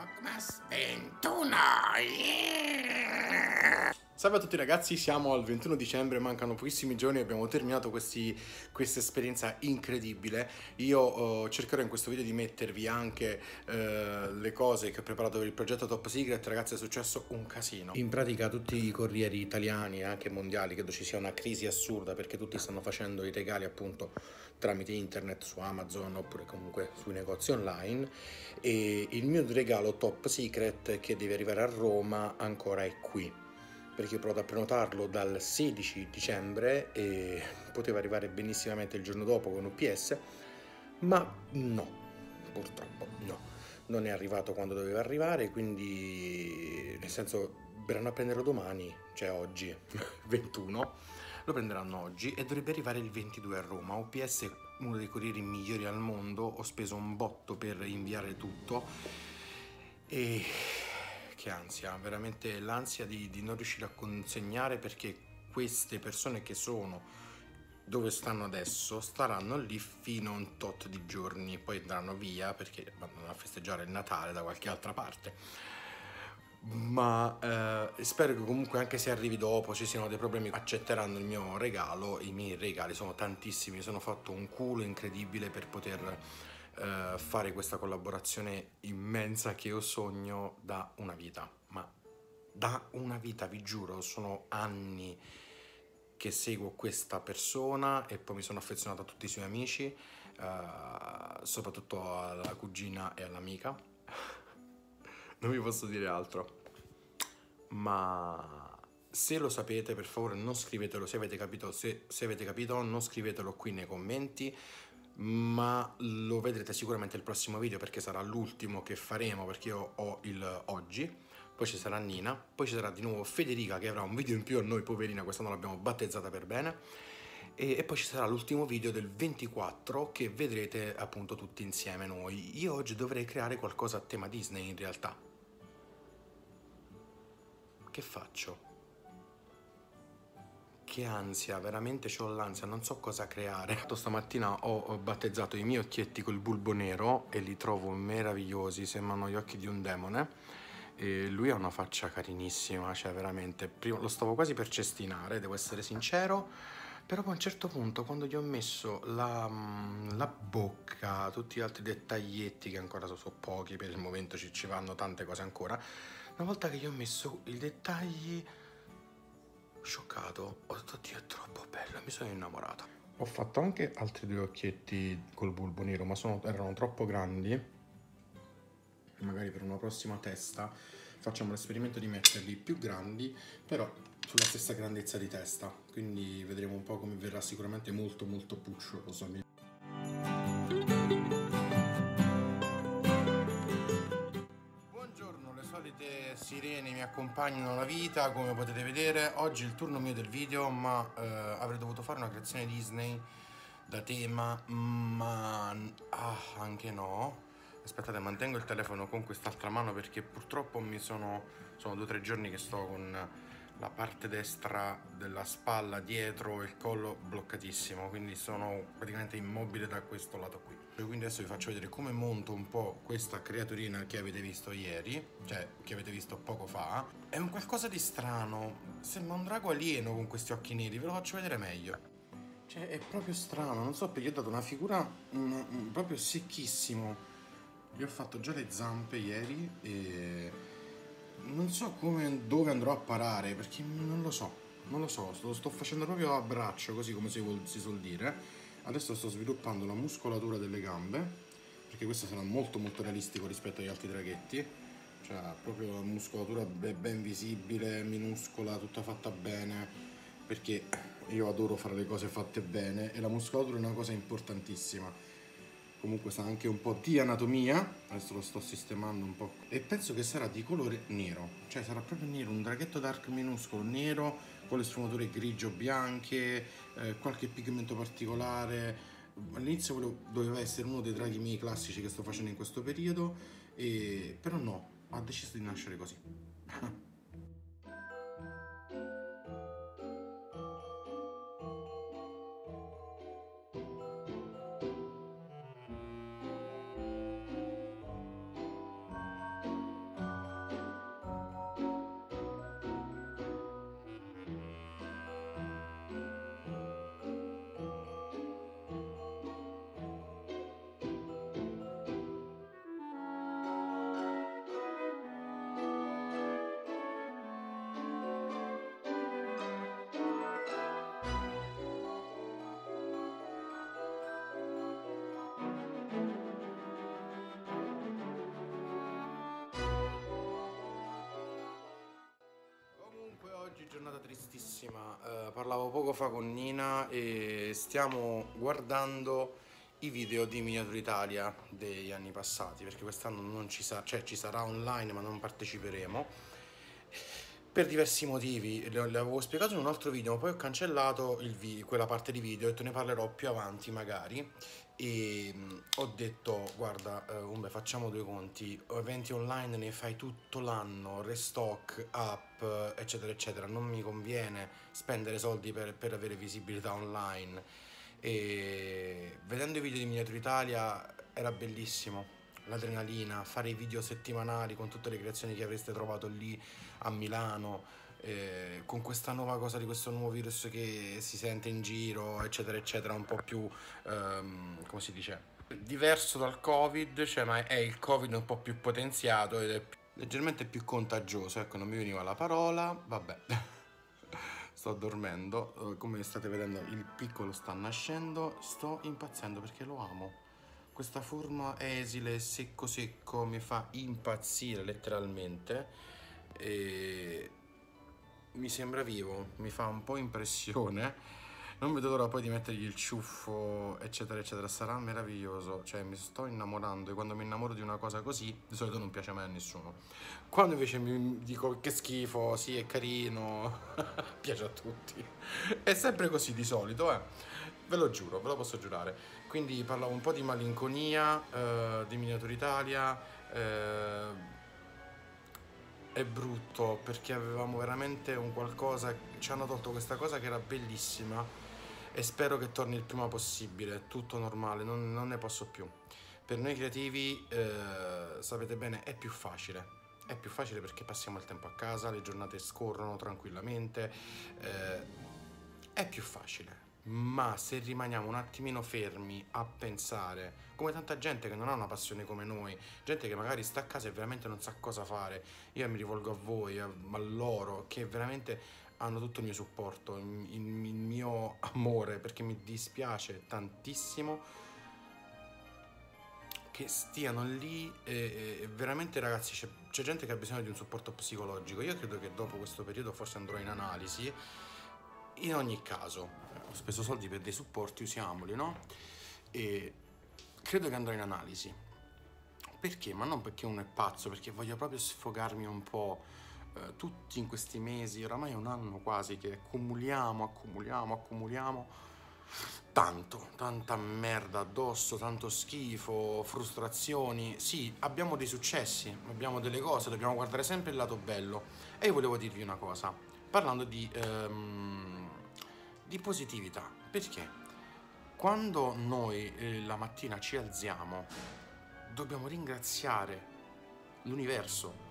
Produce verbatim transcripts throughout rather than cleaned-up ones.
Vlogmas ventuno! Yeah! Salve a tutti ragazzi, siamo al ventuno dicembre, mancano pochissimi giorni e abbiamo terminato questa esperienza incredibile. Io uh, cercherò in questo video di mettervi anche uh, le cose che ho preparato per il progetto Top Secret. Ragazzi, è successo un casino. In pratica tutti i corrieri italiani e anche mondiali, credo ci sia una crisi assurda perché tutti stanno facendo i regali appunto tramite internet su Amazon oppure comunque sui negozi online, e il mio regalo Top Secret che deve arrivare a Roma ancora è qui, perché ho provato a prenotarlo dal sedici dicembre e poteva arrivare benissimamente il giorno dopo con U P S, ma no, purtroppo no, non è arrivato quando doveva arrivare, quindi nel senso verranno a prenderlo domani, cioè oggi, ventuno, lo prenderanno oggi e dovrebbe arrivare il ventidue a Roma. U P S è uno dei corrieri migliori al mondo, ho speso un botto per inviare tutto e che ansia, veramente l'ansia di, di non riuscire a consegnare, perché queste persone che sono dove stanno adesso staranno lì fino a un tot di giorni, poi andranno via perché vanno a festeggiare il Natale da qualche altra parte. Ma eh, spero che comunque, anche se arrivi dopo, ci siano dei problemi, accetteranno il mio regalo. I miei regali sono tantissimi, mi sono fatto un culo incredibile per poter eh, fare questa collaborazione immensa che io sogno da una vita, ma da una vita, vi giuro, sono anni che seguo questa persona e poi mi sono affezionato a tutti i suoi amici, eh, soprattutto alla cugina e all'amica. Non vi posso dire altro, ma se lo sapete, per favore non scrivetelo, se avete capito, se, se avete capito non scrivetelo qui nei commenti, ma lo vedrete sicuramente il prossimo video, perché sarà l'ultimo che faremo, perché io ho il oggi, poi ci sarà Nina, poi ci sarà di nuovo Federica che avrà un video in più a noi, poverina, quest'anno l'abbiamo battezzata per bene, e, e poi ci sarà l'ultimo video del ventiquattro che vedrete appunto tutti insieme noi. Io oggi dovrei creare qualcosa a tema Disney in realtà. Che faccio? Che ansia, veramente c'ho l'ansia, non so cosa creare. Stamattina ho battezzato i miei occhietti col bulbo nero e li trovo meravigliosi, sembrano gli occhi di un demone. E lui ha una faccia carinissima, cioè veramente, prima lo stavo quasi per cestinare, devo essere sincero, però poi a un certo punto, quando gli ho messo la, la bocca, tutti gli altri dettaglietti che ancora so, so pochi, per il momento ci, ci vanno tante cose ancora, una volta che gli ho messo i dettagli, scioccato, ho detto Dio, è troppo bello, mi sono innamorato. Ho fatto anche altri due occhietti col bulbo nero, ma sono, erano troppo grandi. Magari per una prossima testa facciamo l'esperimento di metterli più grandi, però sulla stessa grandezza di testa, quindi vedremo un po' come verrà, sicuramente molto molto puccioso. Buongiorno, le solite sirene mi accompagnano la vita, come potete vedere. Oggi è il turno mio del video, ma eh, avrei dovuto fare una creazione Disney da tema, ma ah, anche no. Aspettate, mantengo il telefono con quest'altra mano perché purtroppo mi sono, sono due o tre giorni che sto con la parte destra della spalla dietro e il collo bloccatissimo, quindi sono praticamente immobile da questo lato qui. Quindi adesso vi faccio vedere come monto un po' questa creaturina che avete visto ieri, cioè che avete visto poco fa. È un qualcosa di strano, sembra un drago alieno con questi occhi neri, ve lo faccio vedere meglio. Cioè è proprio strano, non so perché gli ho dato una figura un, un, proprio secchissimo. Gli ho fatto già le zampe ieri e non so come, dove andrò a parare, perché non lo so, non lo so, lo sto facendo proprio a braccio, così come si, vuol, si suol dire. Adesso sto sviluppando la muscolatura delle gambe, perché questo sarà molto molto realistico rispetto agli altri draghetti. Cioè proprio la muscolatura ben visibile, minuscola, tutta fatta bene, perché io adoro fare le cose fatte bene e la muscolatura è una cosa importantissima. Comunque sa anche un po' di anatomia, adesso lo sto sistemando un po', e penso che sarà di colore nero, cioè sarà proprio nero, un draghetto dark minuscolo nero con le sfumature grigio-bianche, eh, qualche pigmento particolare. All'inizio doveva essere uno dei draghi miei classici che sto facendo in questo periodo, e... però no, ha deciso di nascere così. tristissima. Eh, parlavo poco fa con Nina e stiamo guardando i video di Miniature Italia degli anni passati, perché quest'anno non ci sarà, cioè ci sarà online ma non parteciperemo per diversi motivi. Le, le avevo spiegato in un altro video, ma poi ho cancellato il vi- quella parte di video, ho detto ne parlerò più avanti magari. E mh, ho detto guarda, eh, Umbe, facciamo due conti, eventi online ne fai tutto l'anno, restock, app, eccetera eccetera, non mi conviene spendere soldi per, per avere visibilità online. E vedendo i video di Miniature Italia era bellissimo, l'adrenalina, fare i video settimanali con tutte le creazioni che avreste trovato lì a Milano, eh, con questa nuova cosa di questo nuovo virus che si sente in giro, eccetera eccetera, un po' più, ehm, come si dice, diverso dal Covid, cioè ma è il Covid un po' più potenziato ed è più- leggermente più contagioso, ecco, non mi veniva la parola, vabbè. Sto dormendo, eh, come state vedendo il piccolo sta nascendo, sto impazzendo perché lo amo. Questa forma esile, secco secco, mi fa impazzire letteralmente e mi sembra vivo, mi fa un po' impressione. Non vedo l'ora poi di mettergli il ciuffo, eccetera, eccetera. Sarà meraviglioso. Cioè, mi sto innamorando e quando mi innamoro di una cosa così, di solito non piace mai a nessuno. Quando invece mi dico che schifo, sì, è carino, piace a tutti. È sempre così di solito, eh. Ve lo giuro, ve lo posso giurare. Quindi parlavo un po' di malinconia, eh, di Miniature Italia. Eh, è brutto perché avevamo veramente un qualcosa, ci hanno tolto questa cosa che era bellissima e spero che torni il prima possibile, tutto normale, non, non ne posso più. Per noi creativi, eh, sapete bene, è più facile. È più facile perché passiamo il tempo a casa, le giornate scorrono tranquillamente, eh, è più facile. Ma se rimaniamo un attimino fermi a pensare, come tanta gente che non ha una passione come noi, gente che magari sta a casa e veramente non sa cosa fare, io mi rivolgo a voi, a, a loro, che veramente hanno tutto il mio supporto, il, il- il mio amore, perché mi dispiace tantissimo che stiano lì e, e veramente ragazzi c'è, c'è gente che ha bisogno di un supporto psicologico. Io credo che dopo questo periodo forse andrò in analisi. In ogni caso, eh, ho speso soldi per dei supporti, usiamoli, no? E credo che andrò in analisi. Perché? Ma non perché uno è pazzo, perché voglio proprio sfogarmi un po'. Eh, tutti in questi mesi, oramai è un anno quasi, che accumuliamo, accumuliamo, accumuliamo tanto, tanta merda addosso, tanto schifo, frustrazioni. Sì, abbiamo dei successi, abbiamo delle cose, dobbiamo guardare sempre il lato bello. E io volevo dirvi una cosa, parlando di, ehm, di positività. Perché? Quando noi eh, la mattina ci alziamo, dobbiamo ringraziare l'universo.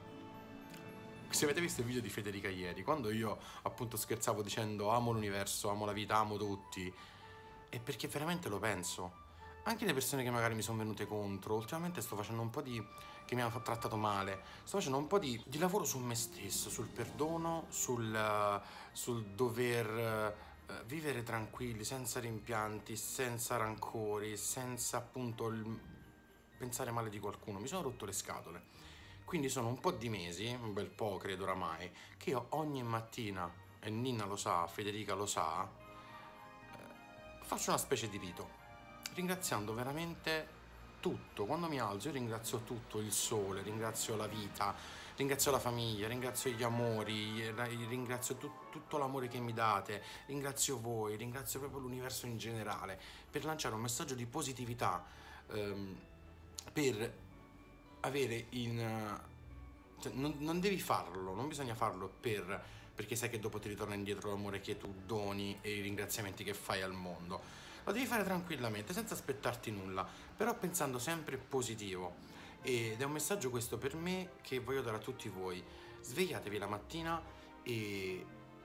Se avete visto il video di Federica ieri, quando io appunto scherzavo dicendo amo l'universo, amo la vita, amo tutti, è perché veramente lo penso. Anche le persone che magari mi sono venute contro, ultimamente sto facendo un po' di... che mi hanno trattato male, sto facendo un po' di, di lavoro su me stesso, sul perdono, sul, eh, sul dover eh, vivere tranquilli, senza rimpianti, senza rancori, senza appunto il- pensare male di qualcuno. Mi sono rotto le scatole. Quindi sono un po' di mesi, un bel po' credo oramai, che io ogni mattina, e Nina lo sa, Federica lo sa, faccio una specie di rito, ringraziando veramente tutto. Quando mi alzo io ringrazio tutto, il sole, ringrazio la vita, ringrazio la famiglia, ringrazio gli amori, ringrazio tu- tutto l'amore che mi date, ringrazio voi, ringrazio proprio l'universo in generale, per lanciare un messaggio di positività, ehm, per avere in... cioè, non, non devi farlo, non bisogna farlo per, perché sai che dopo ti ritorna indietro l'amore che tu doni e i ringraziamenti che fai al mondo. Lo devi fare tranquillamente, senza aspettarti nulla, però pensando sempre positivo. Ed è un messaggio questo per me che voglio dare a tutti voi. Svegliatevi la mattina e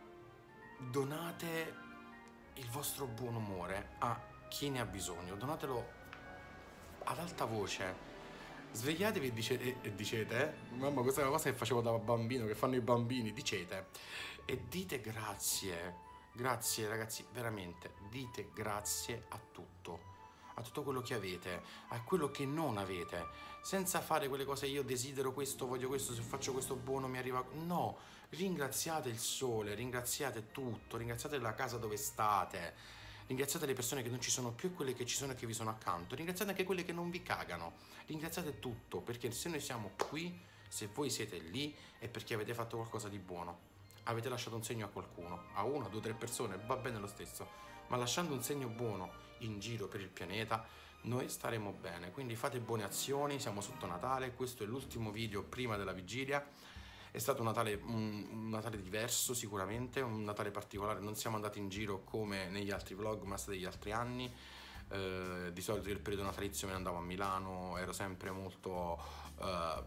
donate il vostro buon umore a chi ne ha bisogno, donatelo ad alta voce. Svegliatevi e, dice- e- e dicete, eh? Mamma, questa è una cosa che facevo da bambino, che fanno i bambini, dicete e dite grazie, grazie ragazzi, veramente, dite grazie a tutto, a tutto quello che avete, a quello che non avete, senza fare quelle cose io desidero questo, voglio questo, se faccio questo buono mi arriva... No, ringraziate il sole, ringraziate tutto, ringraziate la casa dove state, ringraziate le persone che non ci sono più e quelle che ci sono e che vi sono accanto, ringraziate anche quelle che non vi cagano, ringraziate tutto, perché se noi siamo qui, se voi siete lì, è perché avete fatto qualcosa di buono. Avete lasciato un segno a qualcuno, a una, due, tre persone, va bene lo stesso, ma lasciando un segno buono in giro per il pianeta, noi staremo bene. Quindi fate buone azioni, siamo sotto Natale, questo è l'ultimo video prima della vigilia. È stato un Natale, un, un Natale diverso sicuramente, un Natale particolare, non siamo andati in giro come negli altri vlog, ma stati gli altri anni. Eh, di solito il periodo natalizio me ne andavo a Milano, ero sempre molto eh,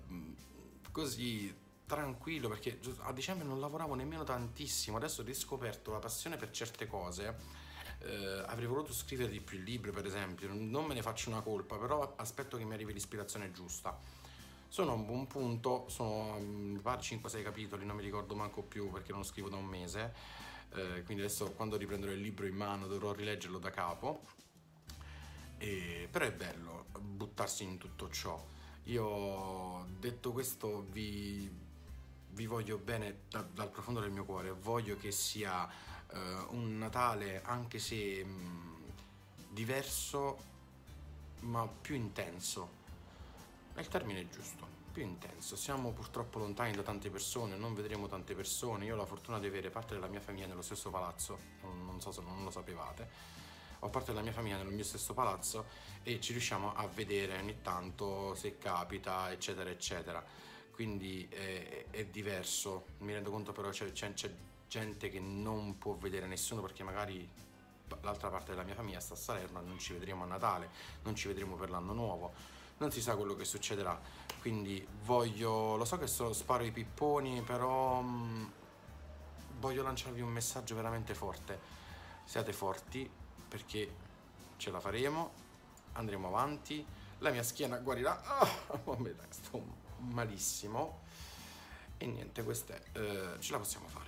così tranquillo, perché a dicembre non lavoravo nemmeno tantissimo. Adesso ho riscoperto la passione per certe cose. Eh, avrei voluto scrivere di più il libro, per esempio, non me ne faccio una colpa, però aspetto che mi arrivi l'ispirazione giusta. Sono a un buon punto, sono mi pare cinque sei capitoli, non mi ricordo manco più perché non scrivo da un mese, eh, quindi adesso quando riprenderò il libro in mano dovrò rileggerlo da capo. E, però è bello buttarsi in tutto ciò. Io, detto questo, vi vi voglio bene da, dal profondo del mio cuore, voglio che sia uh, un Natale anche se mh, diverso ma più intenso, è il termine giusto, più intenso. Siamo purtroppo lontani da tante persone, non vedremo tante persone. Io ho la fortuna di avere parte della mia famiglia nello stesso palazzo, non, non so se non lo sapevate, ho parte della mia famiglia nel mio stesso palazzo e ci riusciamo a vedere ogni tanto se capita, eccetera eccetera. Quindi è, è diverso, mi rendo conto, però c'è, c'è, c'è gente che non può vedere nessuno perché magari l'altra parte della mia famiglia sta a Salerno e non ci vedremo a Natale, non ci vedremo per l'anno nuovo, non si sa quello che succederà. Quindi voglio, lo so che so, sparo i pipponi, però mh, voglio lanciarvi un messaggio veramente forte. Siate forti perché ce la faremo, andremo avanti, la mia schiena guarirà. Oh, vabbè, dai, sto malissimo e niente, questa è, eh, ce la possiamo fare.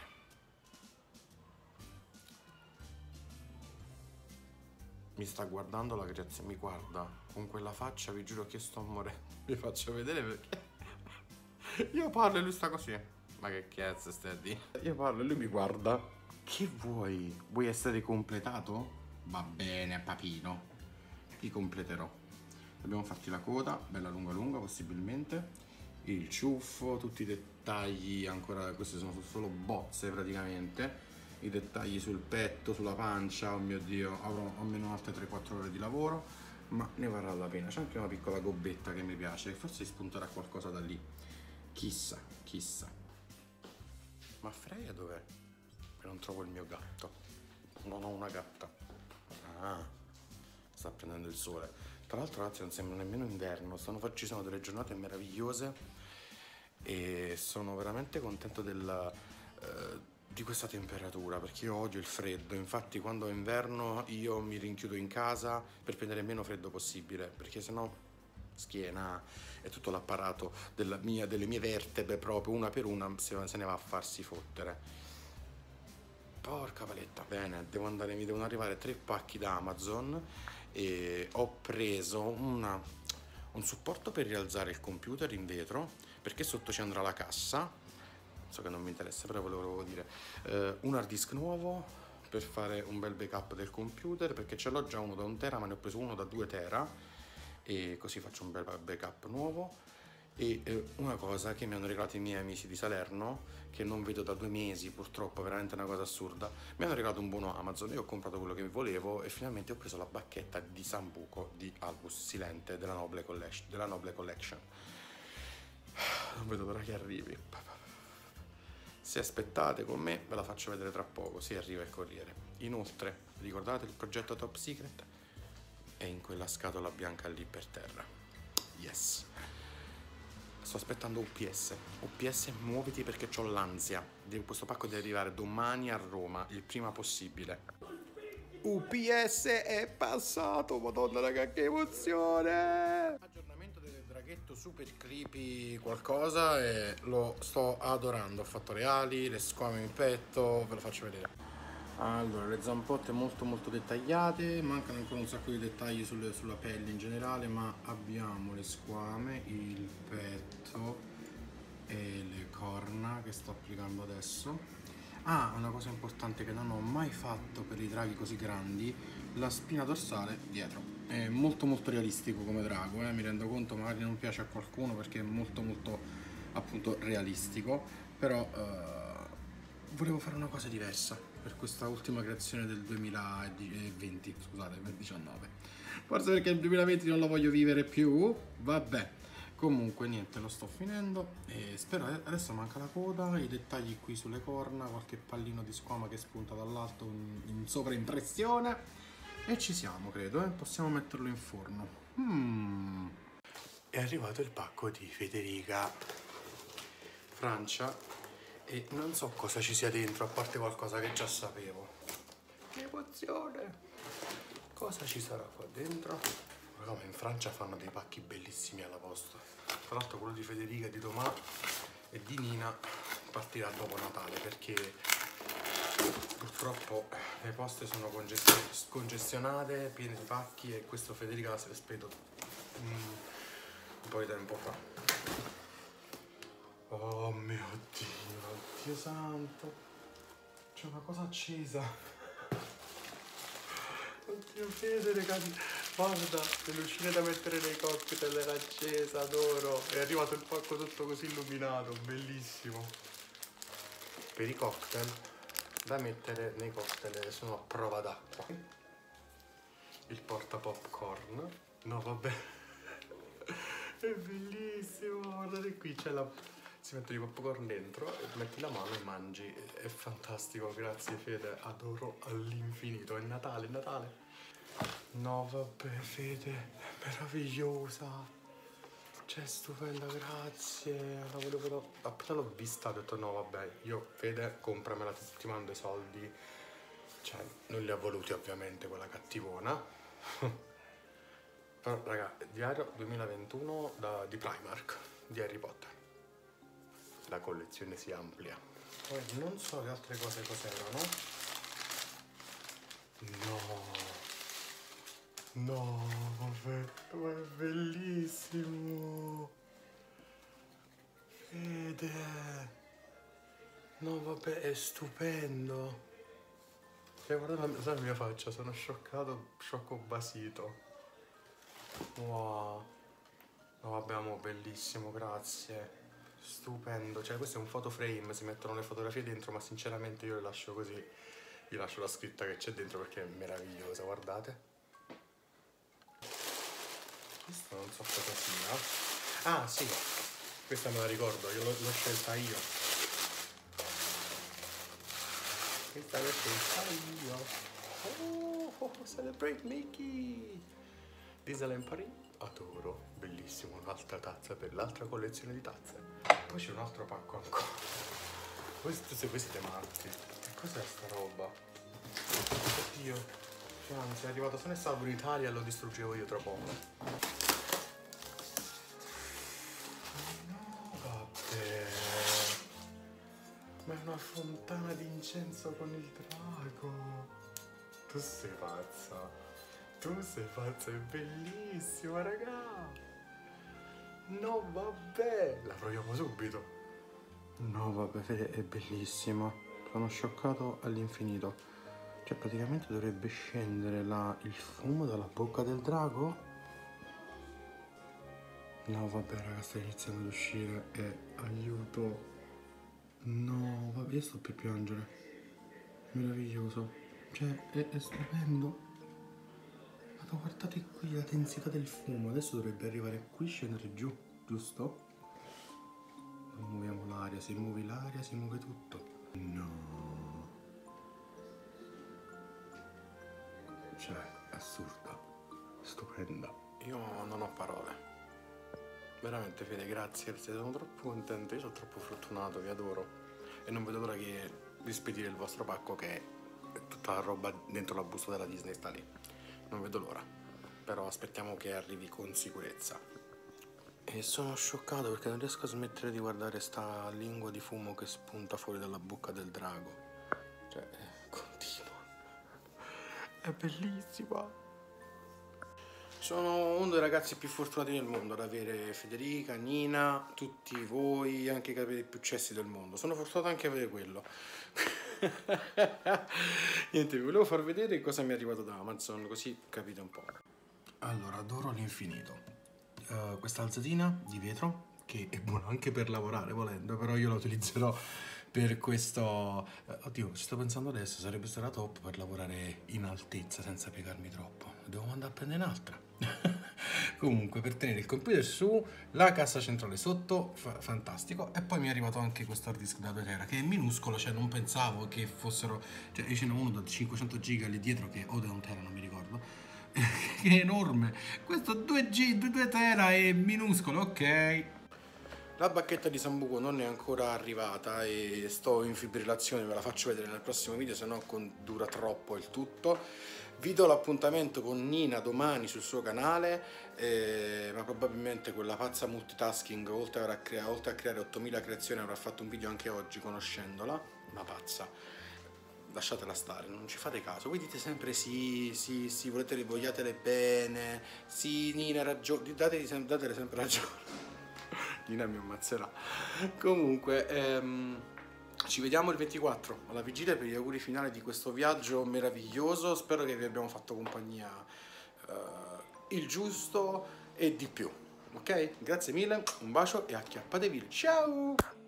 Mi sta guardando la creazione, mi guarda con quella faccia, vi giuro che sto morendo. Vi faccio vedere perché io parlo e lui sta così. Ma che cazzo stai a dire? Io parlo e lui mi guarda. Che vuoi? Vuoi essere completato? Va bene, papino, ti completerò. Dobbiamo farti la coda, bella lunga lunga possibilmente, il ciuffo, tutti i dettagli, ancora queste sono solo bozze praticamente, i dettagli sul petto, sulla pancia. Oh mio Dio, avrò almeno altre tre quattro ore di lavoro, ma ne varrà la pena. C'è anche una piccola gobbetta che mi piace, forse spunterà qualcosa da lì, chissà, chissà. Ma Freya dov'è? Che non trovo il mio gatto, non ho una gatta. Ah, sta prendendo il sole. Tra l'altro ragazzi non sembra nemmeno inverno, stanno, ci sono delle giornate meravigliose e sono veramente contento della, eh, di questa temperatura, perché io odio il freddo. Infatti quando è inverno io mi rinchiudo in casa per prendere meno freddo possibile, perché sennò schiena e tutto l'apparato della mia, delle mie vertebre proprio una per una se, se ne va a farsi fottere. Porca paletta. Bene, devo andare, mi devono arrivare tre pacchi da Amazon e ho preso una, un supporto per rialzare il computer in vetro, perché sotto ci andrà la cassa, so che non mi interessa però ve lo volevo dire, eh, un hard disk nuovo per fare un bel backup del computer, perché ce l'ho già uno da un tera ma ne ho preso uno da due tera e così faccio un bel backup nuovo. E eh, una cosa che mi hanno regalato i miei amici di Salerno, che non vedo da due mesi purtroppo, veramente una cosa assurda, mi hanno regalato un buono Amazon e ho comprato quello che volevo e finalmente ho preso la bacchetta di Sambuco di Albus Silente della Noble Collection, della Noble Collection. Non vedo l'ora che arrivi. Se aspettate con me ve la faccio vedere tra poco, se arriva il corriere. Inoltre ricordate il progetto Top Secret? È in quella scatola bianca lì per terra. Yes. Sto aspettando U P S. U P S, muoviti perché ho l'ansia. Questo pacco deve arrivare domani a Roma, il prima possibile. U P S è passato, madonna raga, che emozione! Aggiornamento del draghetto super creepy qualcosa e lo sto adorando. Ho fatto le ali, le squame in petto, ve lo faccio vedere. Allora, le zampotte molto molto dettagliate, mancano ancora un sacco di dettagli sulle, sulla pelle in generale, ma abbiamo le squame, il petto e le corna che sto applicando adesso. Ah, una cosa importante che non ho mai fatto per i draghi così grandi, la spina dorsale dietro. È molto molto realistico come drago, eh? Mi rendo conto, magari non piace a qualcuno perché è molto molto appunto realistico, però eh, volevo fare una cosa diversa per questa ultima creazione del duemilaventi, scusate, duemiladiciannove. Forse perché il duemilaventi non lo voglio vivere più, vabbè. Comunque niente, lo sto finendo e spero, adesso manca la coda, i dettagli qui sulle corna, qualche pallino di squama che spunta dall'alto in, in sovraimpressione e ci siamo, credo, eh? Possiamo metterlo in forno. Mm. È arrivato il pacco di Federica Francia e non so cosa ci sia dentro, a parte qualcosa che già sapevo. Che emozione! Cosa ci sarà qua dentro? Raga, ma in Francia fanno dei pacchi bellissimi alla posta. Tra l'altro quello di Federica, di Tomà e di Nina partirà dopo Natale perché purtroppo le poste sono congestionate, piene di pacchi e questo Federica se l'è spedito mm, un po' di tempo fa. Oh mio Dio, Dio santo, c'è una cosa accesa. Oddio Fede, ragazzi, guarda, le lucine da mettere nei cocktail era accesa, adoro. È arrivato il pacco tutto così illuminato, bellissimo. Per i cocktail da mettere nei cocktail sono a prova d'acqua. Il porta popcorn, no vabbè, è bellissimo, guardate qui, c'è la... si mette di popcorn dentro e metti la mano e mangi, è fantastico, grazie Fede, adoro all'infinito, è Natale, è Natale. No vabbè Fede, è meravigliosa, cioè stupenda, grazie, la volevo, appena l'ho vista ho detto no vabbè, io Fede compramela, ti mando i soldi, cioè non li ha voluti ovviamente quella cattivona, però raga, diario duemilaventuno da, di Primark, di Harry Potter, la collezione si amplia. Poi non so le altre cose cos'erano, no. No, vabbè, ma è bellissimo! Fede! No, vabbè, è stupendo! Cioè, guarda la, la mia faccia, sono scioccato, sciocco basito. Wow! No, vabbè, amo, bellissimo, grazie. Stupendo, cioè questo è un photoframe, si mettono le fotografie dentro, ma sinceramente io le lascio così. Vi lascio la scritta che c'è dentro perché è meravigliosa, guardate. Questo non so cosa sia. Ah sì, questa me la ricordo, io l'ho, l'ho scelta io. Questa l'ho scelta io. Oh, oh, oh, celebrate Mickey! Disneyland Paris, adoro, bellissimo, un'altra tazza per l'altra collezione di tazze. Poi c'è un altro pacco ancora. Questi, voi siete matti. Che cos'è sta roba? Oddio. Anzi, è arrivato, se ne stavo in Italia e lo distruggevo io tra poco. No, vabbè. Ma è una fontana di incenso con il drago. Tu sei pazza. Tu sei pazza, è bellissima, raga. No, vabbè. La proviamo subito. No, vabbè, Fede, è bellissima. Sono scioccato all'infinito. Cioè praticamente dovrebbe scendere la, il fumo dalla bocca del drago? No vabbè raga, sta iniziando ad uscire e aiuto. No vabbè, io sto per piangere. Meraviglioso. Cioè è, è stupendo. Ma guardate qui la densità del fumo. Adesso dovrebbe arrivare qui e scendere giù, giusto? Muoviamo l'aria, se muovi l'aria si muove tutto. No. Cioè, assurda, stupenda. Io non ho parole. Veramente Fede, grazie, sono troppo contento, io sono troppo fortunato, vi adoro. E non vedo l'ora che di spedire il vostro pacco che è tutta la roba dentro la busta della Disney sta lì. Non vedo l'ora. Però aspettiamo che arrivi con sicurezza. E sono scioccato perché non riesco a smettere di guardare sta lingua di fumo che spunta fuori dalla bocca del drago. Cioè, continua. È bellissima. Sono uno dei ragazzi più fortunati del mondo ad avere Federica, Nina, tutti voi, anche i capelli più cessi del mondo. Sono fortunato anche a avere quello. Niente, vi volevo far vedere cosa mi è arrivato da Amazon, così capite un po'. Allora, adoro all'infinito. Uh, questa alzatina di vetro, che è buona anche per lavorare volendo, però io la utilizzerò per questo. Uh, oddio, ci sto pensando adesso, sarebbe stata top per lavorare in altezza senza piegarmi troppo. Devo andare a prendere un'altra. Comunque, per tenere il computer su, la cassa centrale sotto, fa fantastico. E poi mi è arrivato anche questo hard disk da due tera, che è minuscolo, cioè non pensavo che fossero, cioè io ce n'ho uno da cinquecento giga lì dietro che o da un tera, non mi ricordo, che è enorme. Questo due giga, due tera è minuscolo, ok. La bacchetta di Sambuco non è ancora arrivata e sto in fibrillazione, ve la faccio vedere nel prossimo video, se no dura troppo il tutto. Vi do l'appuntamento con Nina domani sul suo canale, eh, ma probabilmente quella pazza multitasking, oltre a, crea oltre a creare ottomila creazioni, avrà fatto un video anche oggi conoscendola, una pazza. Lasciatela stare, non ci fate caso, voi dite sempre sì, sì, sì, volete, vogliatele bene, sì, Nina, ragione, datele, datele sempre ragione. Nina mi ammazzerà. Comunque, ehm, ci vediamo il ventiquattro alla vigilia per gli auguri finali di questo viaggio meraviglioso. Spero che vi abbiamo fatto compagnia eh, il giusto e di più. Ok? Grazie mille, un bacio e acchiappatevi. Ciao!